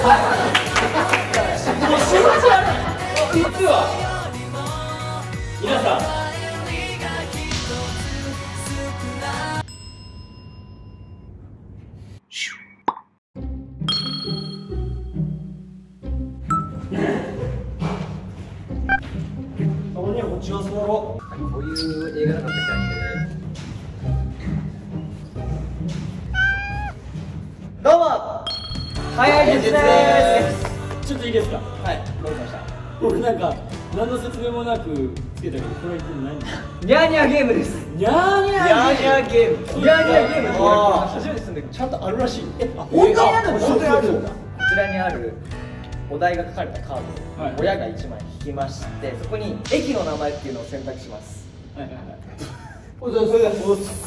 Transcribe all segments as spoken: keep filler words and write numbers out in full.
もう信じられない。実は皆さんたまにはこっち側座ろう。 こういう映画なかったっけ、アニメで。 どうも、早いですね。 ちょっといいですか。 はい、どうしました。 僕なんか何の説明もなくつけたけど、これは一体何？ ニャーニャーゲームです。 ニャーニャーニャーニャーゲーム。ニャーニャーゲームって初めて住んでちゃんとあるらしい。え、あ、 本当にあるの？ 本当にあるんだ。 こちらにあるお題が書かれたカードはいを親がいちまい引きまして、そこに駅の名前っていうのを選択します。 はいはいはい。 おじゃそれだ。 もし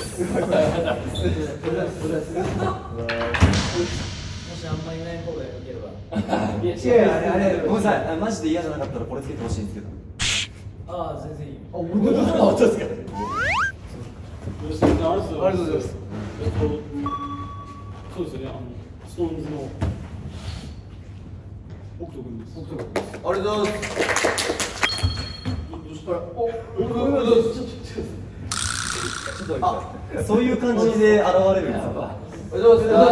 あんまりいない方がよければ。 いや違うよ、あれあれごめんなさい、マジで嫌じゃなかったらこれつけてほしいんですけど。 ああ、全然いいよ。 あ、俺もあ、本当ですか。 よし、ありがとうございます。 ありがとうございます。 えっと、そうですよね、あの、ストーンズの北斗君です。北斗君。 ありがとうございます。 どうしたら、お、お、お、 あ、そういう感じで現れるんですか。 おはようございます。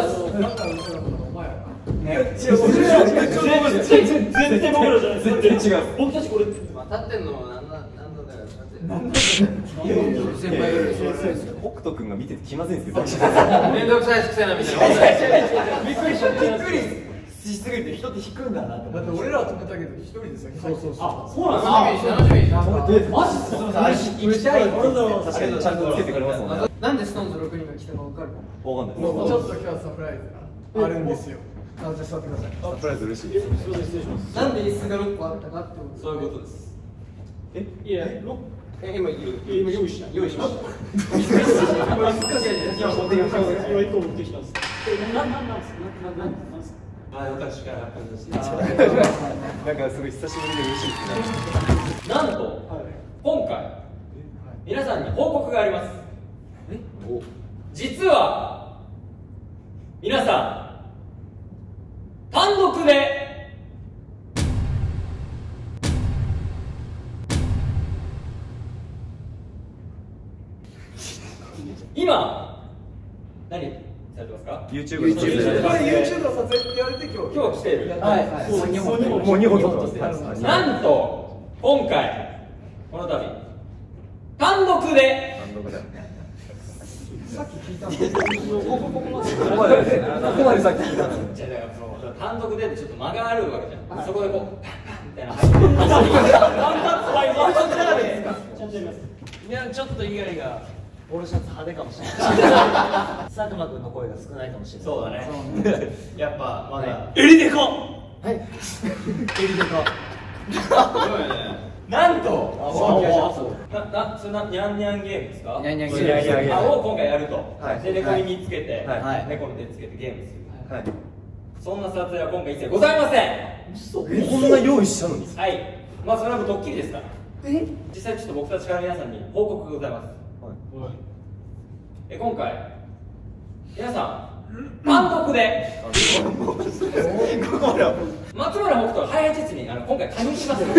全然僕らじゃない。 全然違う。 僕たちこれ。 まあ、立ってんのもなんだ、なんだだよ、立ってんの。 先輩より北斗君が見てて気まずいんですけど。 めんどくさいしくせえなみたいな。 びっくりした。びっくりしすぎて人って引くんだなと。だって俺らは止めたけど一人で先。そうそうそう。 あ、そうなんですか。 楽しみにして楽しみにして。 マジっすか。 あれ行きたい。 確かにちゃんとつけてくれますもんね。 なんでストーンズろくにんが来たかわかる？ わかんない。 ちょっと今日はサプライズがあるんですよ。あ、じゃあ座ってください。 サプライズ嬉しい。 すみません、失礼します。 なんで椅子がろっこあったかってこと。 そういうことです。 え、 いや、ロえ、今いる。 今用意した。 用意しました。 いや、持ってきました。今一個持ってきたんです。え、な、な、なんですか。な、な、なんですか。 あ、私から発表させて。 なんかすごい久しぶりで嬉しいですね。 なんと、今回皆さんに報告があります。 え、お、 実は皆さん単独で今何されてますか？ YouTube これ YouTube の撮影って言われて今日。 今日来ている。 はいはい。 もうもうにほん撮ってます。 なんと今回この度単独でさっき聞いたんですけど。ここここまで。 ここまでここまでさっき聞いたんです。 じゃあだからその単独でちょっと間があるわけじゃん。そこでこうパンパンみたいな入ってる。ワンタッチ入る。ワンタッチならですか。ちゃんとやります。いやちょっと猪狩がポロシャツ派手かもしれない。佐久間君の声が少ないかもしれない。 そうだね。やっぱまだエリデコ。はい。エリデコ。 なんと、 そうな、な、それな、ニャンニャンゲームですか。 ニャンニャンゲームニャンニャンゲームを今回やると。 はいで、猫耳つけて、 はい猫の手つけてゲームする。 はい。 そんな撮影は今回一切ございません。 こんな用意したのに。 はい。まあ、それはもうドッキリですから。実際ちょっと僕たちから皆さんに報告がございます。え、今回、皆さん、単独で。松村北斗ハイハイチェツにあの今回加入します。えっと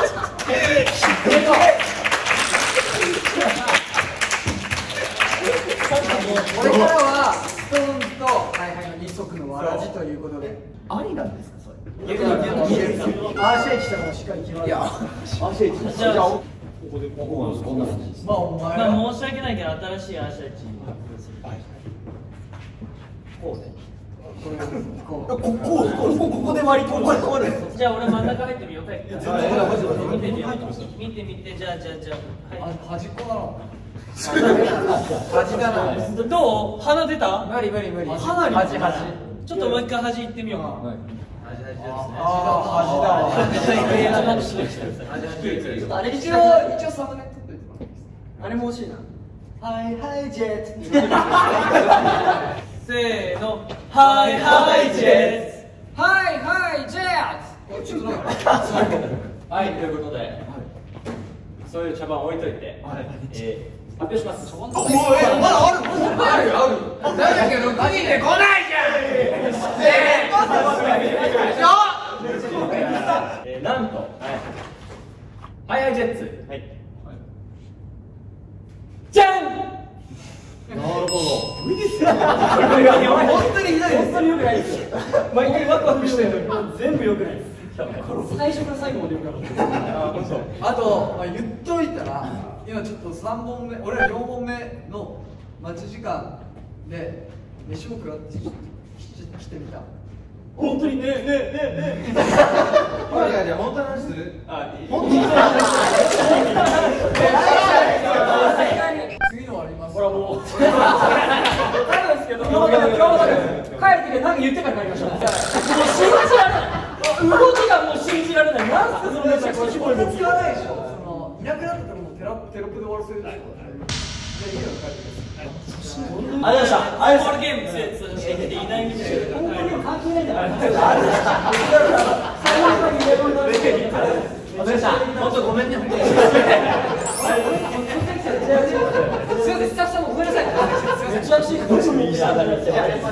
これからはストーンズとハイハイの二足のわらじということで。ありなんですかそれ。 逆に逆にアーシェイチしたからしっかり決まる。いや、アーシェイチ。 じゃあここでこここんな感じです。 まあお前まは。 あ申し訳ないけど新しいアーシャイチこうね。これこここここここで割りここでこれ。 じゃあ俺真ん中入ってみようか。見てみよう。見てみてじゃあじゃあじゃあはい。 端っこだろ。端だな。 どう？鼻出た？ 無理無理無理。 鼻に端端。 ちょっともう一回端行ってみようか。 ああ端だわ。あれ一応一応サムネ撮っといてもらっていいですか。あれも欲しいな。はいはいジェット。 せーの、ハイハイジェッツ。 はいはいジェット。ちょっとなんか。 はい、ということで、そういう茶番置いといて、えー、発表します。 おいまだあるまだあるある。だけどマジで来ないじゃん。 くないですよ。毎回ワクワクしてるのに全部良くないです。最初から最後まで良くなかった。 あと、まあ、言っといたら今ちょっとさんぼんめ俺らよんぼんめの待ち時間で飯も食らってきてみた。 本当にねえねえねえねえ。 じゃあ本当の話する？あ、いい。 本当に次のあります。 ほらもう。なんですけど、今まで今まで帰ってきて何か言ってから帰りましょう。もう信じられない。動きがもう信じられない。なんすかそのめちゃくちゃ絞り使わないでしょ。そのいなくなったらもうテロテロップで終わらせるでしょ。じゃあいいよ帰ってください。 ありがとうございました。ありがとうございました。ゲーム強いいないみたいな。本当に関係ないんだから。本当ごめんね。すみません、スタッフさんもごめんなさい。めちゃくちゃこっちもいいな。すみません、失礼し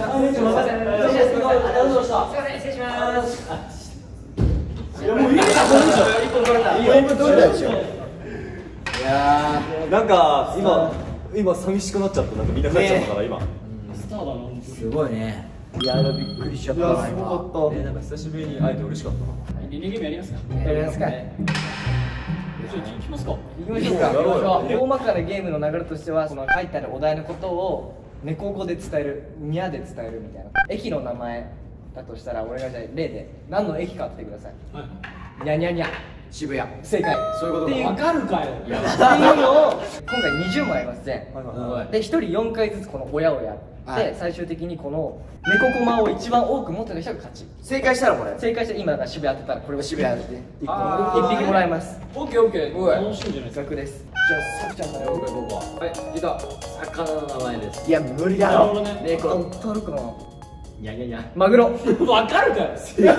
ます。いやもういいですよ。一本取れた。一本取れたでしょ。いやーなんか今今寂しくなっちゃった。なんかみんな帰っちゃったから今。 スターだな。 すごいね。いやびっくりしちゃった。 いやすごかった。えなんか久しぶりに会えて嬉しかった。 リレーゲームやりますか。 やりますか。 行きますか。 行きましょうか。大まかなゲームの流れとしては、その書いてあるお題のことを猫語で伝える、にゃで伝えるみたいな。駅の名前だとしたら、俺がじゃあ例で何の駅か当ててください。 はい。 にゃにゃにゃ。 渋谷。 正解。 そういうことか。 っていうわかるかよ。 っていうのを今回にじゅうまいありますね。でひとりよんかいずつこの親をやって最終的にこの猫コマを一番多く持ってた人が勝ち。 正解したらこれ。 正解して今だから渋谷当てたらこれを渋谷でいっぴきもらえます。 オッケーオッケー。楽しいんじゃないですか。 額です。じゃあさくちゃんから僕ははい、いた。魚の名前です。 いや無理だろ。 猫当たるかな。 にゃにゃにゃ。 マグロ。 わかるかよ。 じゃ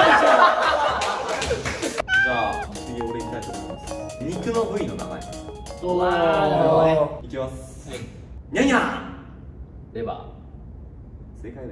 あ次俺行きたいと思います。肉の部位の名前。 おー。 いきます。 はい。 にゃにゃ。 レバ正解だよ。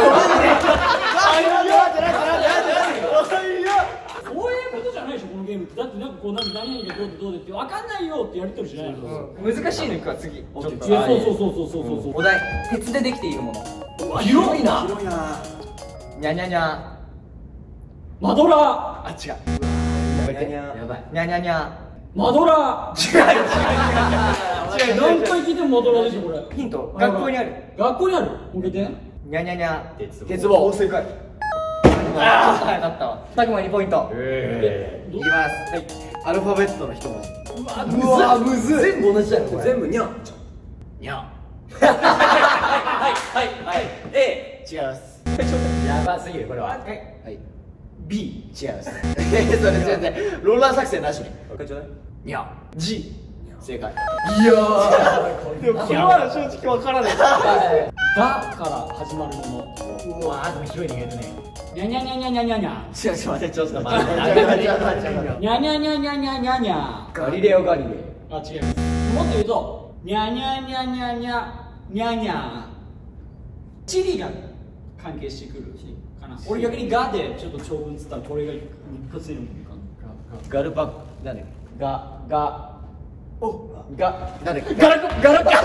そういうことじゃないでしょこのゲームって。だってなんかこうなんか何々がどうでどうでってわかんないよってやりとりしないの。 難しいのいくわ次。ちょっといやそうそうそうそうそうそう。 お題鉄でできているもの。 広いな。 広いな。 にゃにゃにゃ。 マドラあ違う。 にゃにゃ。 やばい。 にゃにゃにゃ。 マドラー。違う違う違う違う。何回聞いてもマドラーでしょこれ。 ヒント学校にある。 学校にある。向けて。 にゃにゃにゃ。 鉄棒。正解。 ああ早かったわ。たくまにポイント。 えいきます。はい。アルファベットの一文字。 うわむずい。 全部同じだよこれ。 全部にゃ。 にゃ。 はいはいはい。A。 違います。 やばすぎるこれは。 はい。B。違います。それ全然ローラー作戦なしに。 これちょうだい。 にゃ。G。正解。 いやーでもこれは正直わからない。 がから始まるもの。 うわーでも広い人間だね。 にゃにゃにゃにゃにゃにゃにゃ。 違う違う待ってちょっと待って。 にゃにゃにゃにゃにゃにゃにゃ。 ガリレオガリレあ違います。もっと言うとにゃにゃにゃにゃにゃにゃにゃ。チリが関係してくるかな。俺逆にガでちょっと長文つったらこれが一発でいいのかな。 ガルパなんで。 ががおがなんで。 ガラコガラコ。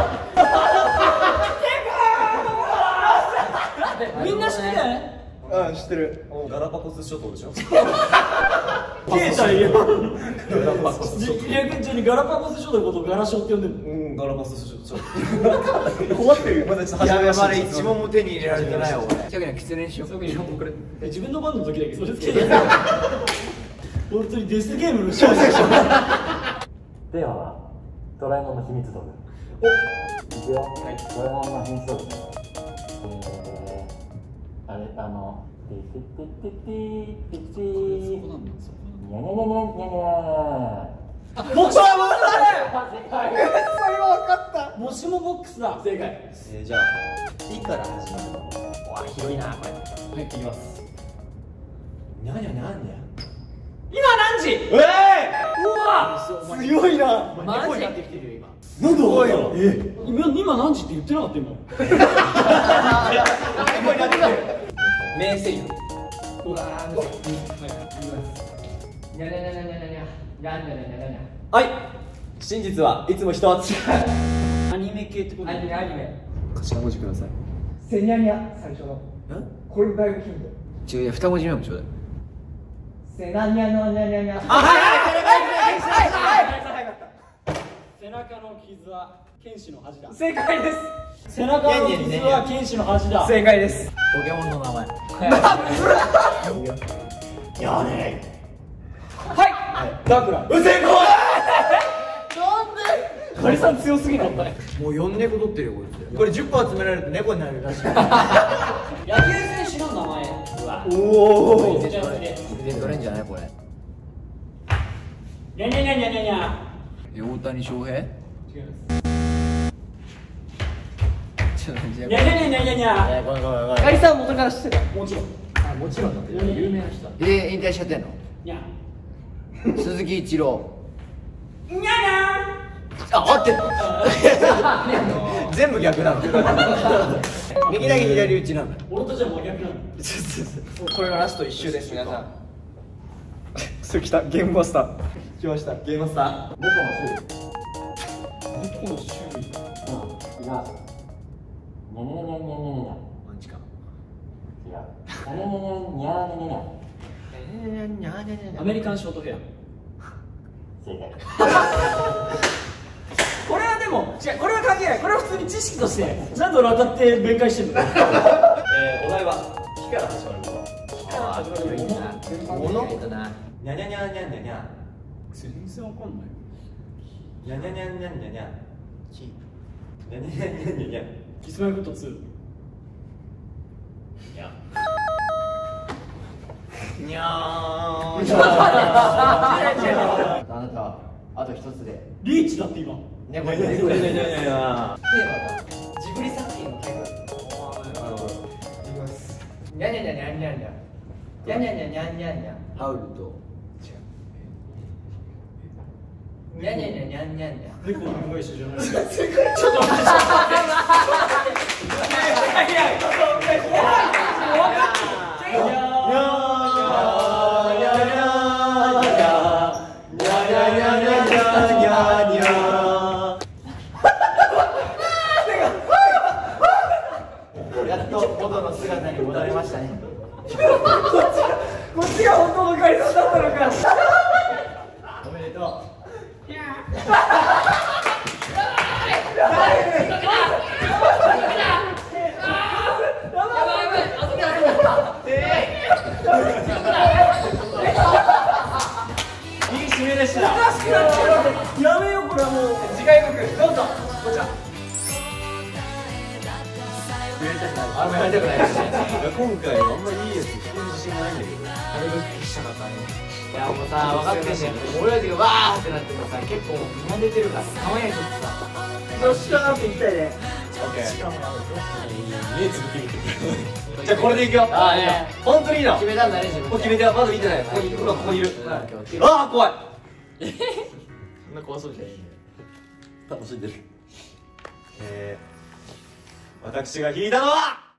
みんな知ってるよね。 うん知ってる。 ガラパゴス諸島でしょ。 携帯よ。逆にガラパゴス諸島のことをガラショって呼んでるの。 うんガラパゴス諸島。 困ってるよ。 まだちょっとやべ始めました。 まだ一問も手に入れられてないよ俺。じゃあキツネにしよう。 特にこれ自分の番の時だけそれつけてる。本当にデスゲームの勝者でしょ。 では、ドラえもんの秘密道具。おいくよ。はい。ドラえもんの秘密道具。えー、あれ、あの、てててててててにゃにゃにゃにゃにゃにゃ。 ボクサーボクサそれは分かった。 ー。もしもボックスだ。正解。 えー、じゃあいから始まるの。わ広いなこれ。はいいきます。にゃにゃにゃにゃ。 今何時？ ええうわ。 強いな。 マジできてるよ今。 なんでわかったの？え今今何時って言ってなかった今。 名セリフ。 うわー。はい。 にゃにゃにゃにゃにゃにゃにゃにゃにゃにゃにゃ。 はい真実はいつも一つ。 アニメ系ってこと？ アニメアニメ。 頭文字ください。 せにゃにゃ最初の。 これだいぶヒント。 違う、二文字目もちょうだい。 せなにゃのにゃにゃにゃ。 あ、はいはいはいはいはい。背中の傷は剣士の恥だ。 正解です。 背中の傷は剣士の恥だ。 正解です。 ポケモンの名前。 やねはい。ダークラ。 うせこい。 カリさん強すぎない。もうよん猫取ってるよこいつ。 これじゅっこ集められると猫になるらしい。 野球選手の名前。 うわ。 おお。 じゃあ次。 全然取れんじゃないこれ。 にゃにゃにゃにゃにゃにゃ。 大谷翔平？ 違います。 ちょっと待って。 にゃにゃにゃにゃにゃにゃ。 ごめんごめんごめん。 カリさん元から知ってた。 もちろん。 あ、もちろんだって有名な人だ。え、引退しちゃってんの？ にゃ。 鈴木一郎。 にゃにゃ。 あ、合ってんの？全部逆なんだよ。右だけ左打ちなんだよ。 俺とじゃ真逆なんだ。 これがラスト一周です皆さん。それ来たゲームマスター。来ましたゲームマスター。 猫の種類。 猫の種類。 うん、違う。にゃにゃにゃにゃにゃにゃ。 マジか。 違う。にゃにゃにゃにゃにゃにゃにゃ。 にゃーにゃにゃにゃ。 アメリカンショートヘア。 正解。 これはでも違う、これは関係ない。これは普通に知識としてちゃんと俺当たって弁解してるの。 えー、お題は「火」から始まるもの。 火から始まるもの。 もの？えっとな。 にゃにゃにゃにゃにゃにゃ。 全然わかんない。 にゃにゃにゃにゃにゃにゃ。 木。 にゃにゃにゃにゃにゃにゃ。 キスマイフットツー。 にゃ。 にゃー。あなたあと一つで。 リーチだって今。 ねこれねこれねねね。 テーマがジブリ作品のタイトル。にゃにゃにゃにゃにゃにゃ。にゃにゃにゃにゃにゃにゃ。 ハウルと。 にゃにゃにゃにゃにゃにゃ。 猫の恩返しじゃない。ちょっと待って。ちょっと待って。いやいや。分かってる。 やっと元の姿に戻りましたね。 こっちが本当のカリさんだったのか。 おめでとう。 いい締めでした。やめよこれはもう。 次回予告どうぞ。こちら。 あんまりやりたくないですね。 今回あんまりいいやつ聞く自信がないんだけど。 あれがしたかったね。いやもうさ分かってんじゃん。俺たちがわーってなってもさ結構みんな出てるからたまにはちょっとさ。 よっしゃーって言いたいね。 オッケー。目つぶってみて。じゃあこれでいくよ。 ああね。 本当にいいの。 決めたんだね自分で。 もう決めてはまだ見てない。ここにいる。ここにいる。 あああ怖い。そんな怖そうじゃないね。楽しんでる。えー、私が引いたのは。